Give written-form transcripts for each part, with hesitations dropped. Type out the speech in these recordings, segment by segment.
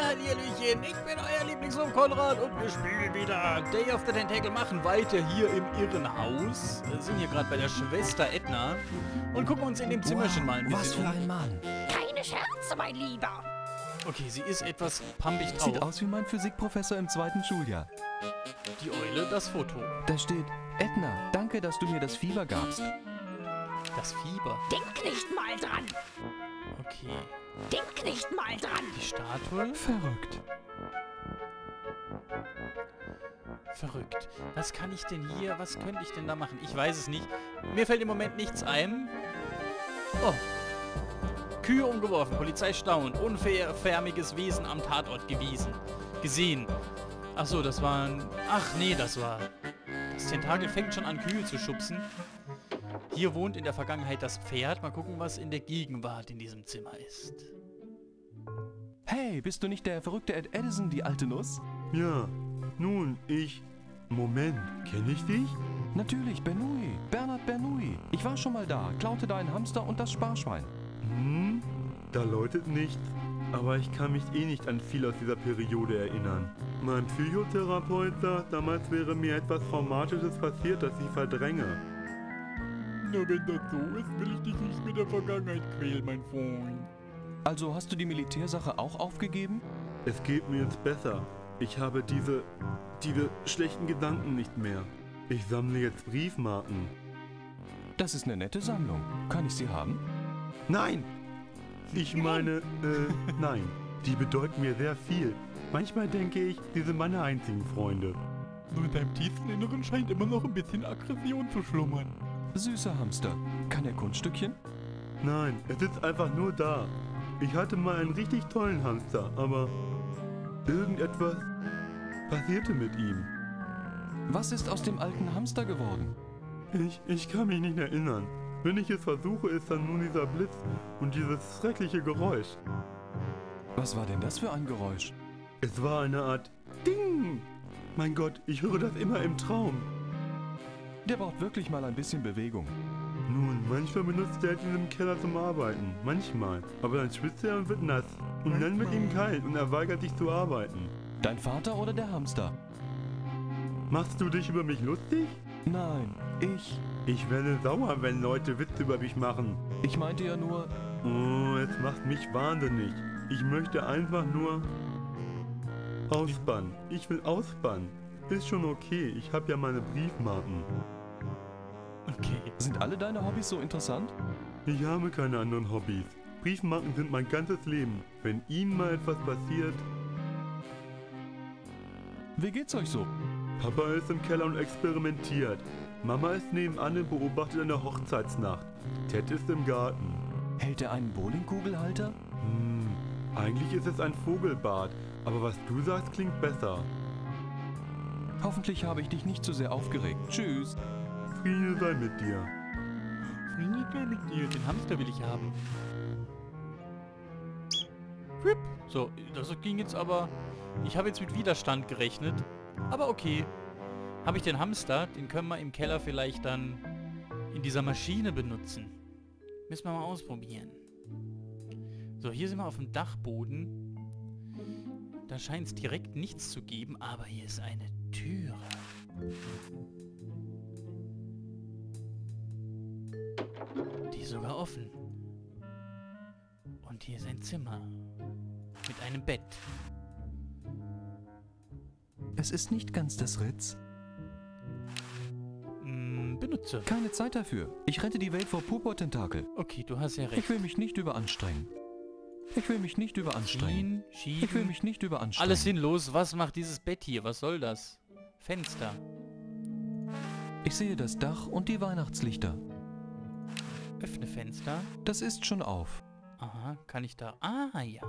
Ja, Hallöchen, ich bin euer Lieblingssohn Konrad und wir spielen wieder Day of the Tentacle, machen weiter hier im Irrenhaus. Wir sind hier gerade bei der Schwester Edna und gucken uns in dem Zimmerchen mal ein bisschen was für ein Mann. Keine Scherze, mein Lieber. Okay, sie ist etwas pampig drauf. Sieht aus wie mein Physikprofessor im 2. Schuljahr. Die Eule, das Foto. Da steht, Edna, danke, dass du mir das Fieber gabst. Das Fieber. Denk nicht mal dran. Okay. Denk nicht mal dran. Die Statue. Verrückt. Verrückt. Was kann ich denn hier, was könnte ich denn da machen? Ich weiß es nicht. Mir fällt im Moment nichts ein. Oh. Kühe umgeworfen, Polizei staunt, unförmiges Wesen am Tatort gesehen. Achso, das war ein... Ach nee, das war... Das Tentakel fängt schon an, Kühe zu schubsen. Hier wohnt in der Vergangenheit das Pferd. Mal gucken, was in der Gegenwart in diesem Zimmer ist. Hey, bist du nicht der verrückte Ed Edison, die alte Nuss? Ja, nun, Moment, kenne ich dich? Natürlich, Bernoulli, Bernhard Bernoulli. Ich war schon mal da, klaute deinen Hamster und das Sparschwein. Da läutet nichts. Aber ich kann mich nicht an viel aus dieser Periode erinnern. Mein Psychotherapeut sagt, damals wäre mir etwas Traumatisches passiert, das ich verdränge. Na, wenn das so ist, will ich dich nicht mit der Vergangenheit quälen, mein Freund. Also hast du die Militärsache auch aufgegeben? Es geht mir jetzt besser. Ich habe diese schlechten Gedanken nicht mehr. Ich sammle jetzt Briefmarken. Das ist eine nette Sammlung. Kann ich sie haben? Nein! Ich meine, nein. Die bedeuten mir sehr viel. Manchmal denke ich, sie sind meine einzigen Freunde. Nur in deinem tiefsten Inneren scheint immer noch ein bisschen Aggression zu schlummern. Süßer Hamster. Kann er Kunststückchen? Nein, es ist einfach nur da. Ich hatte mal einen richtig tollen Hamster, aber irgendetwas passierte mit ihm. Was ist aus dem alten Hamster geworden? Ich kann mich nicht erinnern. Wenn ich es versuche, ist dann nur dieser Blitz und dieses schreckliche Geräusch. Was war denn das für ein Geräusch? Es war eine Art Ding. Mein Gott, ich höre das immer im Traum. Der braucht wirklich mal ein bisschen Bewegung. Nun, manchmal benutzt er ihn im Keller zum Arbeiten. Manchmal. Aber dann schwitzt er und wird nass. Und dann wird ihm kalt und er weigert sich zu arbeiten. Dein Vater oder der Hamster? Machst du dich über mich lustig? Nein, ich. Ich werde sauer, wenn Leute Witze über mich machen. Ich meinte ja nur... Oh, es macht mich wahnsinnig. Ich möchte einfach nur ausspannen. Ich will ausspannen. Ist schon okay, ich habe ja meine Briefmarken. Okay. Sind alle deine Hobbys so interessant? Ich habe keine anderen Hobbys. Briefmarken sind mein ganzes Leben. Wenn Ihnen mal etwas passiert... Wie geht's euch so? Papa ist im Keller und experimentiert. Mama ist nebenan und beobachtet eine Hochzeitsnacht. Ted ist im Garten. Hält er einen Bowlingkugelhalter? Eigentlich ist es ein Vogelbad, aber was du sagst, klingt besser. Hoffentlich habe ich dich nicht zu sehr aufgeregt. Tschüss. Friede sei mit dir. Friede mit dir. Den Hamster will ich haben. Whip. So, das ging jetzt aber... Ich habe jetzt mit Widerstand gerechnet. Aber okay. Habe ich den Hamster, den können wir im Keller vielleicht dann in dieser Maschine benutzen. Müssen wir mal ausprobieren. So, hier sind wir auf dem Dachboden. Da scheint es direkt nichts zu geben, aber hier ist eine Türe. Die ist sogar offen. Und hier ist ein Zimmer. Mit einem Bett. Es ist nicht ganz das Ritz. Benutze. Keine Zeit dafür. Ich rette die Welt vor Purpurtentakel. Okay, du hast ja recht. Ich will mich nicht überanstrengen. Ich will mich nicht überanstrengen. Schieben. Ich will mich nicht überanstrengen. Alles sinnlos. Was macht dieses Bett hier? Was soll das? Fenster. Ich sehe das Dach und die Weihnachtslichter. Öffne Fenster. Das ist schon auf. Aha, kann ich da... Ah, ja.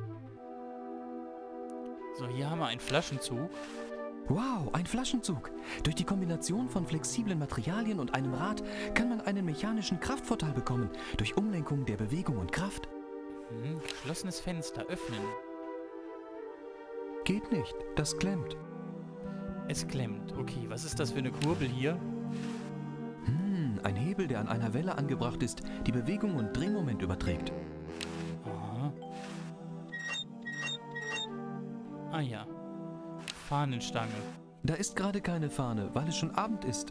So, hier haben wir einen Flaschenzug. Wow, ein Flaschenzug. Durch die Kombination von flexiblen Materialien und einem Rad kann man einen mechanischen Kraftvorteil bekommen. Durch Umlenkung der Bewegung und Kraft. Geschlossenes Fenster. Öffnen. Geht nicht. Das klemmt. Es klemmt. Okay, was ist das für eine Kurbel hier? Ein Hebel, der an einer Welle angebracht ist, die Bewegung und Drehmoment überträgt. Aha. Ah ja. Fahnenstange. Da ist gerade keine Fahne, weil es schon Abend ist.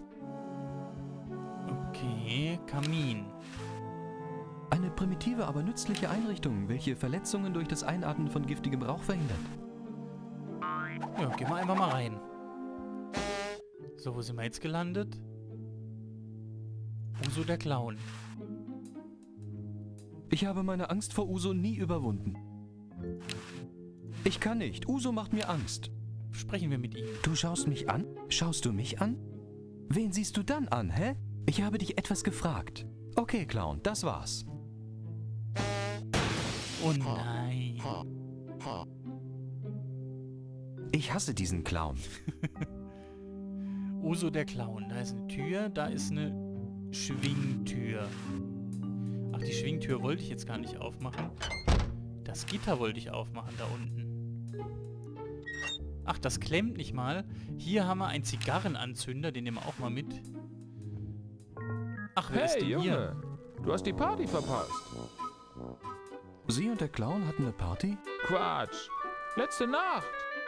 Okay, Kamin. Eine primitive, aber nützliche Einrichtung, welche Verletzungen durch das Einatmen von giftigem Rauch verhindert. Ja, gehen wir einfach mal rein. So, wo sind wir jetzt gelandet? Uso der Clown. Ich habe meine Angst vor Uso nie überwunden. Ich kann nicht. Uso macht mir Angst. Sprechen wir mit ihm. Du schaust mich an? Schaust du mich an? Wen siehst du dann an, hä? Ich habe dich etwas gefragt. Okay, Clown, das war's. Oh nein. Ich hasse diesen Clown. Uso der Clown. Da ist eine Tür, da ist eine Schwingtür. Ach, die Schwingtür wollte ich jetzt gar nicht aufmachen. Das Gitter wollte ich aufmachen, da unten. Ach, das klemmt nicht mal. Hier haben wir einen Zigarrenanzünder, den nehmen wir auch mal mit. Ach, wer ist denn Junge, hier? du hast die Party verpasst. Sie und der Clown hatten eine Party? Quatsch. Letzte Nacht.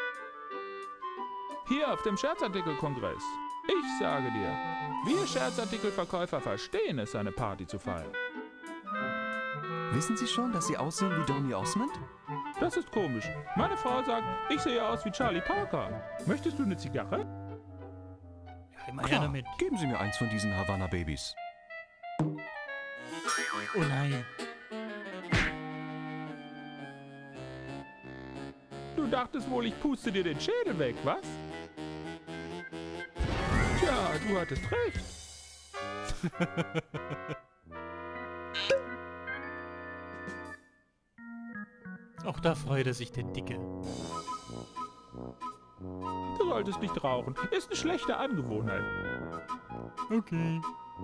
Hier auf dem Scherzartikelkongress. Ich sage dir, wir Scherzartikelverkäufer verstehen es, eine Party zu feiern. Wissen Sie schon, dass Sie aussehen wie Donny Osmond? Das ist komisch. Meine Frau sagt, ich sehe aus wie Charlie Parker. Möchtest du eine Zigarre? Ja, immer her damit. Geben Sie mir eins von diesen Havanna-Babys. Oh nein. Du dachtest wohl, ich puste dir den Schädel weg, was? Tja, du hattest recht. Auch da freute sich der Dicke. Du solltest nicht rauchen. Ist eine schlechte Angewohnheit. Okay.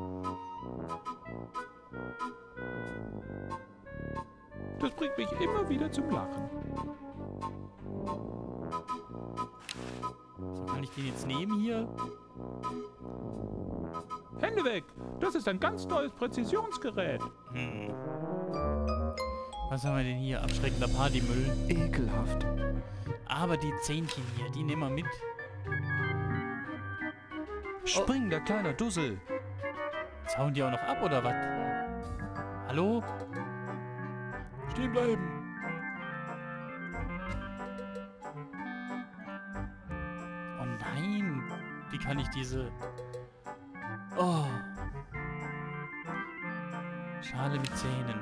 Das bringt mich immer wieder zum Lachen. So, kann ich den jetzt nehmen hier? Hände weg! Das ist ein ganz neues Präzisionsgerät. Was haben wir denn hier? Abschreckender Partymüll. Ekelhaft. Aber die Zähnchen hier, die nehmen wir mit. Spring, der kleine Dussel. Jetzt hauen die auch noch ab, oder was? Hallo? Stehen bleiben. Oh nein. Wie kann ich diese... Oh. Schale mit Zähnen.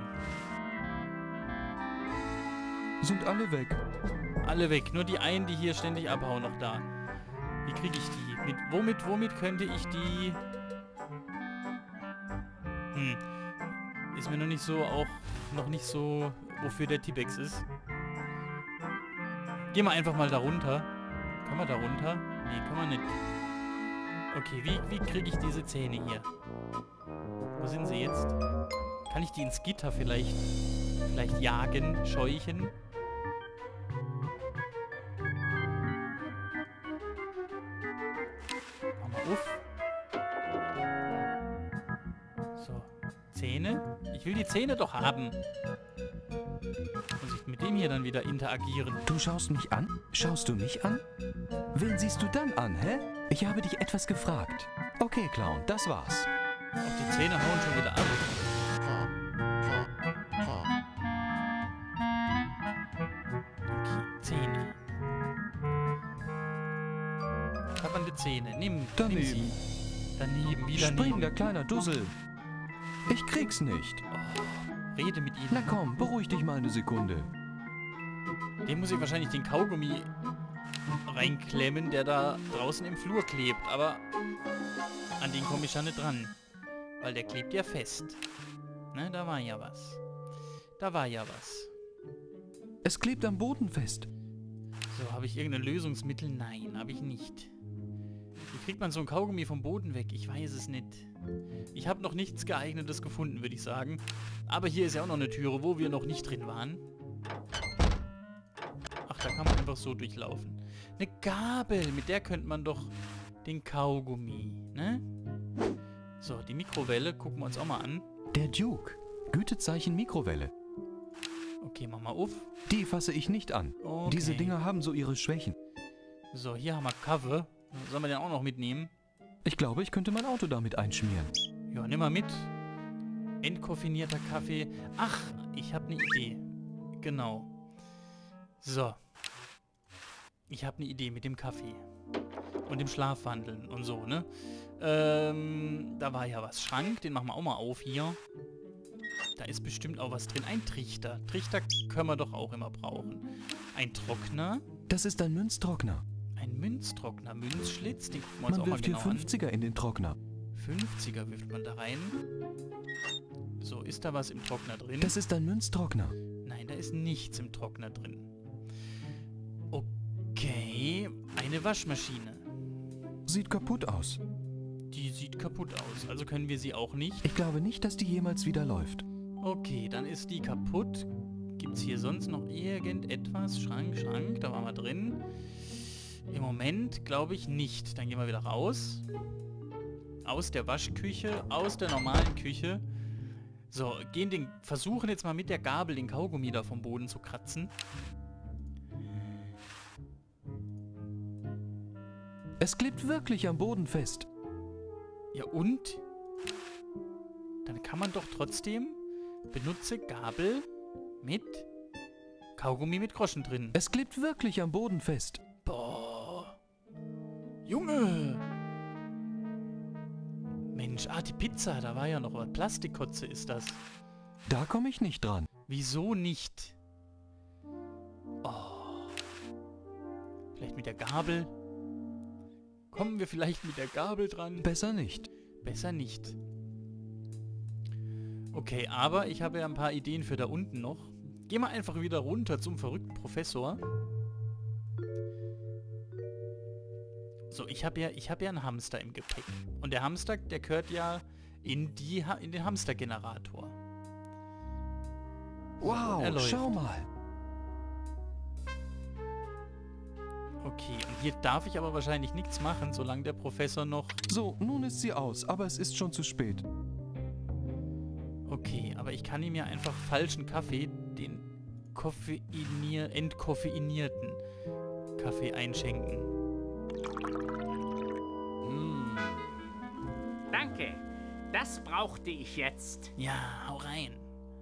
Sind alle weg. Alle weg. Nur die einen, die hier ständig abhauen, noch da. Wie kriege ich die? Womit könnte ich die... Ist mir noch nicht so, wofür der T-Bex ist. Gehen wir einfach mal da runter. Können wir da runter? Nee, können wir nicht. Okay, wie kriege ich diese Zähne hier? Wo sind sie jetzt? Kann ich die ins Gitter vielleicht jagen, scheuchen? Mach mal auf. So, Zähne. Ich will die Zähne doch haben. Muss ich mit dem hier dann wieder interagieren? Du schaust mich an? Schaust du mich an? Wen siehst du dann an, hä? Ich habe dich etwas gefragt. Okay, Clown, das war's. Auch die Zähne hauen schon wieder ab. Okay, Zähne. Klappernde Zähne. Nimm Daneben. sie. Daneben, wieder Spring, daneben. der kleine Dussel. Ich krieg's nicht. Oh, rede mit ihnen. Na komm, beruhig dich mal eine Sekunde. Dem muss ich wahrscheinlich den Kaugummi reinklemmen, der da draußen im Flur klebt. Aber an den komme ich ja nicht dran. Weil der klebt ja fest. Ne, da war ja was. Da war ja was. Es klebt am Boden fest. So, habe ich irgendein Lösungsmittel? Nein, habe ich nicht. Wie kriegt man so ein Kaugummi vom Boden weg? Ich weiß es nicht. Ich habe noch nichts Geeignetes gefunden, würde ich sagen. Aber hier ist ja auch noch eine Türe, wo wir noch nicht drin waren. Ach, da kann man einfach so durchlaufen. Eine Gabel, mit der könnte man doch den Kaugummi, ne? So, die Mikrowelle gucken wir uns auch mal an. Der Duke. Gütezeichen Mikrowelle. Okay, mach mal auf. Die fasse ich nicht an. Okay. Diese Dinger haben so ihre Schwächen. So, hier haben wir Kaffee. Sollen wir den auch noch mitnehmen? Ich glaube, ich könnte mein Auto damit einschmieren. Ja, nimm mal mit. Entkoffinierter Kaffee. Ach, ich habe eine Idee. Genau. So. Ich habe eine Idee mit dem Kaffee. Und dem Schlafwandeln und so, ne? Da war ja was. Schrank, den machen wir auch mal auf hier. Da ist bestimmt auch was drin. Ein Trichter. Trichter können wir doch auch immer brauchen. Ein Trockner. Das ist ein Münztrockner. Ein Münztrockner. Münzschlitz. Den gucken wir uns Man auch mal wirft hier genau an. 50er in den Trockner. 50er wirft man da rein. So, ist da was im Trockner drin? Das ist ein Münztrockner. Nein, da ist nichts im Trockner drin. Okay, eine Waschmaschine. Sieht kaputt aus. Die sieht kaputt aus, also können wir sie auch nicht. Ich glaube nicht, dass die jemals wieder läuft. Okay, dann ist die kaputt. Gibt's hier sonst noch irgendetwas? Schrank, da waren wir drin. Im Moment glaube ich nicht. Dann gehen wir wieder raus. Aus der Waschküche, aus der normalen Küche. So, versuchen jetzt mal mit der Gabel den Kaugummi da vom Boden zu kratzen. Es klebt wirklich am Boden fest. Ja und? Dann kann man doch trotzdem benutze Gabel mit Kaugummi mit Groschen drin. Es klebt wirklich am Boden fest. Boah. Junge. Mensch, die Pizza, da war ja noch was. Plastikkotze ist das. Da komme ich nicht dran. Wieso nicht? Oh. Vielleicht mit der Gabel? Kommen wir vielleicht mit der Gabel dran? Besser nicht. Besser nicht. Okay, aber ich habe ja ein paar Ideen für da unten noch. Geh mal einfach wieder runter zum verrückten Professor. So, ich hab ja einen Hamster im Gepäck. Und der Hamster, der gehört ja in den Hamstergenerator. Wow, Er läuft. schau mal. Okay, und hier darf ich aber wahrscheinlich nichts machen, solange der Professor noch... So, nun ist sie aus, aber es ist schon zu spät. Okay, aber ich kann ihm ja einfach falschen Kaffee, den entkoffeinierten Kaffee einschenken. Danke, das brauchte ich jetzt. Ja, hau rein.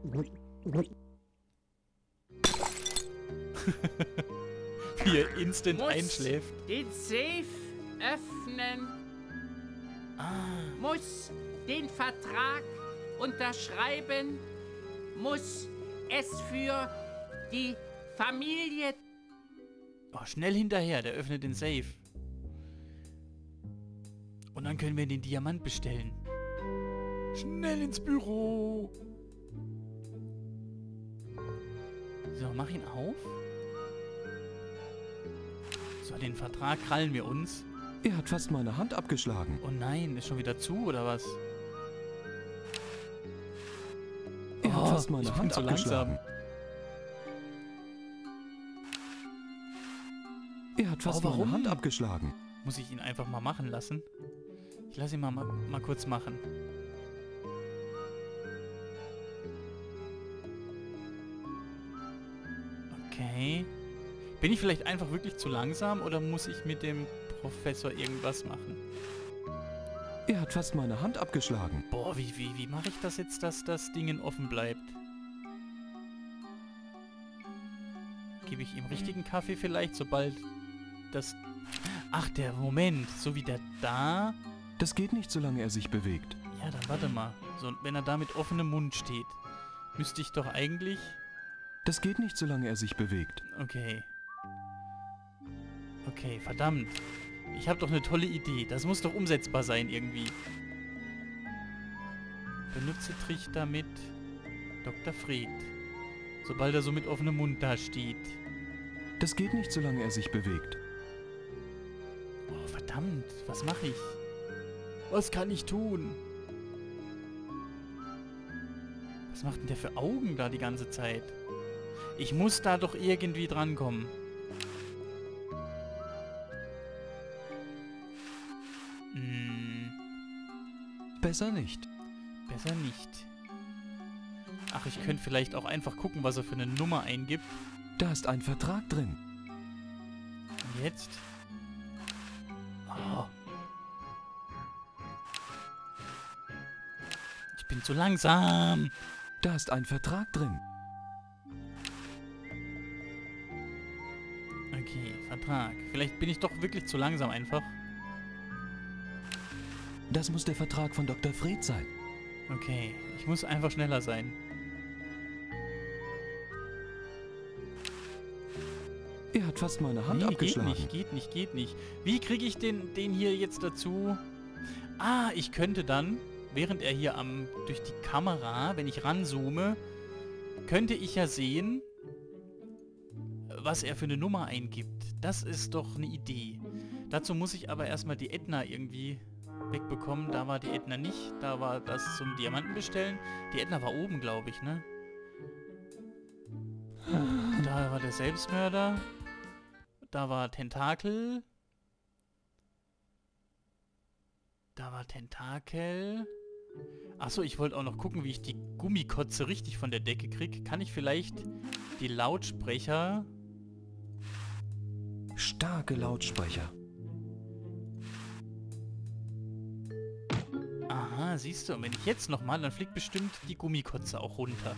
Wie er instant einschläft. Den Safe öffnen, muss den Vertrag unterschreiben, muss es für die Familie... Oh, schnell hinterher, der öffnet den Safe. Und dann können wir den Diamant bestellen. Schnell ins Büro. So, mach ihn auf. So, den Vertrag krallen wir uns. Er hat fast meine Hand abgeschlagen. Oh nein, ist schon wieder zu, oder was? Er hat fast ich meine bin Hand zu abgeschlagen. langsam. Er hat fast warum? meine Hand abgeschlagen. Muss ich ihn einfach mal machen lassen? Ich lasse ihn mal kurz machen. Okay. Bin ich vielleicht einfach wirklich zu langsam oder muss ich mit dem Professor irgendwas machen? Er hat fast meine Hand abgeschlagen. Boah, wie mache ich das jetzt, dass das Ding offen bleibt? Gebe ich ihm richtigen Kaffee vielleicht, sobald das... Ach, der Moment. So wie der da... Das geht nicht, solange er sich bewegt. Ja, dann warte mal. So, wenn er da mit offenem Mund steht, müsste ich doch eigentlich... Das geht nicht, solange er sich bewegt. Okay. Okay, verdammt. Ich habe doch eine tolle Idee. Das muss doch umsetzbar sein irgendwie. Benutze Trichter mit Dr. Fred. Sobald er so mit offenem Mund da steht. Das geht nicht, solange er sich bewegt. Oh, verdammt. Was mache ich? Was kann ich tun? Was macht denn der für Augen da die ganze Zeit? Ich muss da doch irgendwie drankommen. Besser nicht. Besser nicht. Ach, ich könnte vielleicht auch einfach gucken, was er für eine Nummer eingibt. Da ist ein Vertrag drin. Und jetzt? Oh. Ich bin zu langsam. Da ist ein Vertrag drin. Okay, Vertrag. Vielleicht bin ich doch wirklich zu langsam einfach. Das muss der Vertrag von Dr. Fred sein. Okay, ich muss einfach schneller sein. Er hat fast meine Hand abgeschlagen. Geht nicht. Wie kriege ich den hier jetzt dazu? Ah, ich könnte dann, während er hier durch die Kamera, wenn ich ranzoome, könnte ich ja sehen, was er für eine Nummer eingibt. Das ist doch eine Idee. Dazu muss ich aber erstmal die Edna irgendwie wegbekommen. Da war die Edna nicht. Da war das zum Diamanten bestellen. Die Edna war oben, glaube ich, ne? Da war der Selbstmörder. Da war Tentakel. Da war Tentakel. Achso, ich wollte auch noch gucken, wie ich die Gummikotze richtig von der Decke kriege. Kann ich vielleicht die Lautsprecher... Starke Lautsprecher. Aha, siehst du, und wenn ich jetzt nochmal, dann fliegt bestimmt die Gummikotze auch runter.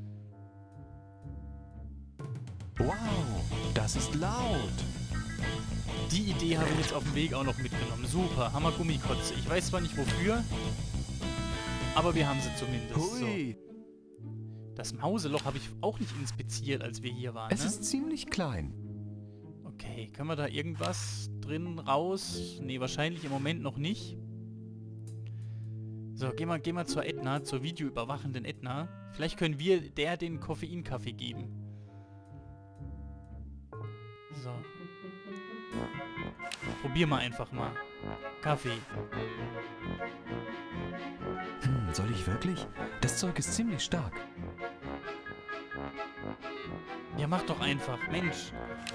Wow, das ist laut. Die Idee habe ich jetzt auf dem Weg auch noch mitgenommen. Super, Hammer Gummikotze. Ich weiß zwar nicht wofür, aber wir haben sie zumindest. Hui. So. Das Mauseloch habe ich auch nicht inspiziert, als wir hier waren. Es ist ziemlich klein. Okay, können wir da irgendwas drin raus? Nee, wahrscheinlich im Moment noch nicht. So, geh mal zur Edna, zur videoüberwachenden Edna. Vielleicht können wir der den Koffeinkaffee geben. So. Probier mal einfach mal. Kaffee. Soll ich wirklich? Das Zeug ist ziemlich stark. Ja, mach doch einfach. Mensch.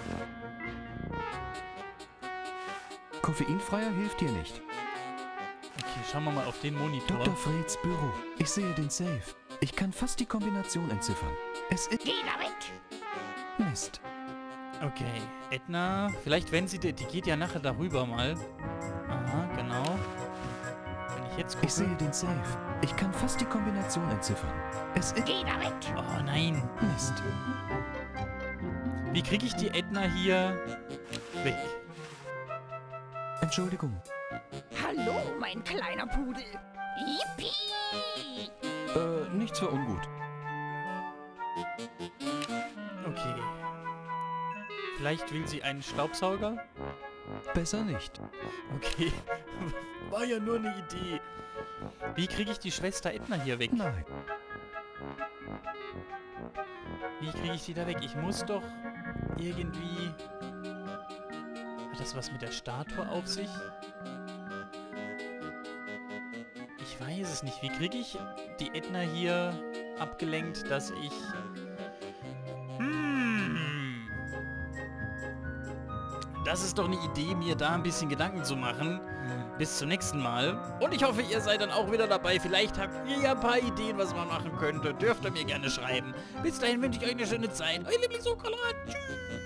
Koffeinfreier hilft dir nicht. Okay, schauen wir mal auf den Monitor. Dr. Freds Büro. Ich sehe den Safe. Ich kann fast die Kombination entziffern. Es ist... Geh da weg! Mist. Okay, Edna, vielleicht wenn sie, die geht ja nachher darüber mal. Aha, genau. Wenn ich jetzt gucke... Ich sehe den Safe. Ich kann fast die Kombination entziffern. Es ist... Geh da weg! Oh nein. Mist. Wie kriege ich die Edna hier weg? Entschuldigung. Hallo, mein kleiner Pudel! Yippie! Nichts für ungut. Okay. Vielleicht will sie einen Staubsauger? Besser nicht. Okay. War ja nur eine Idee. Wie kriege ich die Schwester Edna hier weg? Nein. Wie kriege ich die da weg? Ich muss doch irgendwie... Hat das was mit der Statue auf sich? Ich weiß es nicht. Wie kriege ich die Edna hier abgelenkt, dass ich... Das ist doch eine Idee, mir da ein bisschen Gedanken zu machen. Bis zum nächsten Mal. Und ich hoffe, ihr seid dann auch wieder dabei. Vielleicht habt ihr ja ein paar Ideen, was man machen könnte. Dürft ihr mir gerne schreiben. Bis dahin wünsche ich euch eine schöne Zeit. Euer Lieblingsokalat. Tschüss.